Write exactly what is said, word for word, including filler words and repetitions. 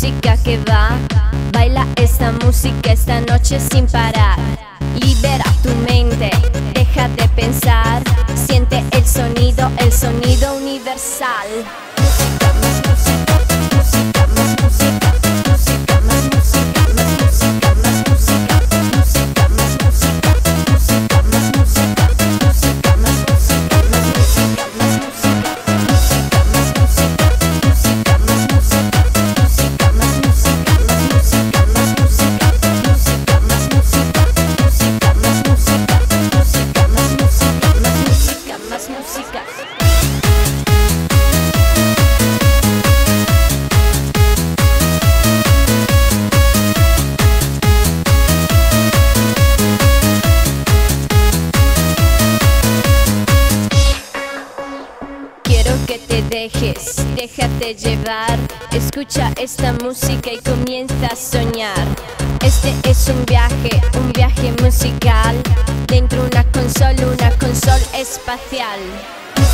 música que va. Baila esta música esta noche sin parar. Libera tu mente, deja de pensar. Siente el sonido, el sonido universal. Música más música, música más música, música más música, más música, más música, música más música, música más música, música más música, más música, más música, música más música, música más música, música más música, más música, más música, música más música, música más música, música más música, más música, más música. Quiero que te dejes, déjate llevar. Escucha esta música y comienza a soñar. Este es un viaje, un viaje musical. Dentro una consola, una consola espacial.